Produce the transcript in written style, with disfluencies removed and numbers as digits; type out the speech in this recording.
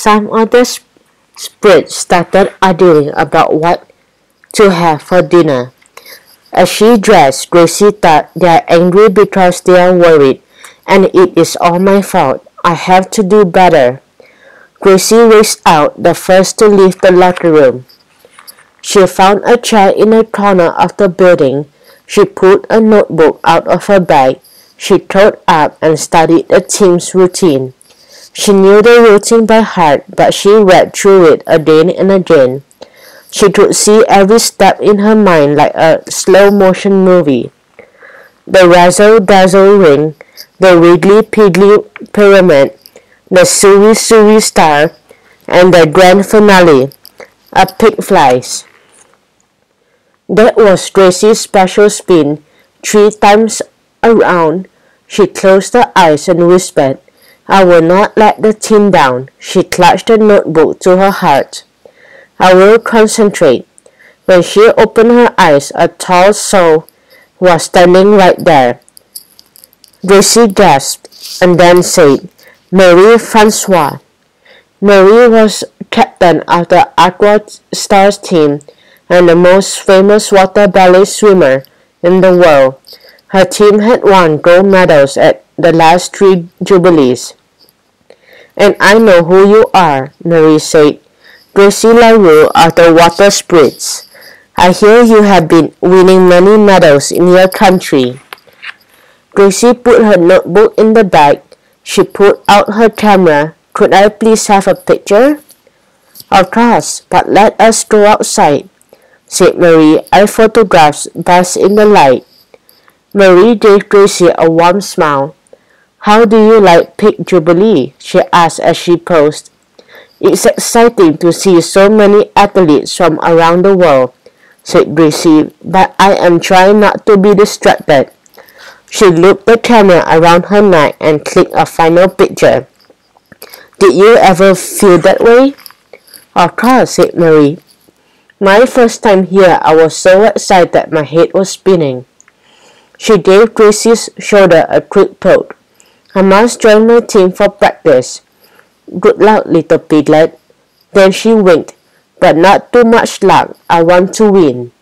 Some of the sprites started arguing about what to have for dinner. As she dressed, Gracie thought they are angry because they are worried, and it is all my fault. I have to do better. Gracie raced out, the first to leave the locker room. She found a chair in a corner of the building. She pulled a notebook out of her bag. She thought up and studied the team's routine. She knew the routine by heart, but she read through it again and again. She could see every step in her mind like a slow-motion movie. The razzle-dazzle ring, the wiggly-piggly pyramid, the suri-suri star, and the grand finale, a pig flies. That was Gracie's special spin. 3 times around, she closed her eyes and whispered, "I will not let the team down." She clutched the notebook to her heart. "I will concentrate." When she opened her eyes, a tall soul was standing right there. Gracie gasped and then said, "Marie Francois." Marie was captain of the Aqua Stars team and the most famous water ballet swimmer in the world. Her team had won gold medals at the last 3 Jubilees. "And I know who you are," Marie said. "Gracie LaRue of the Water Sprites. I hear you have been winning many medals in your country." Gracie put her notebook in the bag. She pulled out her camera. "Could I please have a picture?" "Of course, but let us go outside," said Marie. Our photographs buzzed in the light. Marie gave Gracie a warm smile. "How do you like Pig Jubilee?" she asked as she posed. "It's exciting to see so many athletes from around the world," said Gracie, "but I am trying not to be distracted." She looped the camera around her neck and clicked a final picture. "Did you ever feel that way?" "Of course," said Marie. "My first time here, I was so excited my head was spinning." She gave Gracie's shoulder a quick poke. "I must join my team for practice." "Good luck, little piglet." Then she winked. "But not too much luck. I want to win."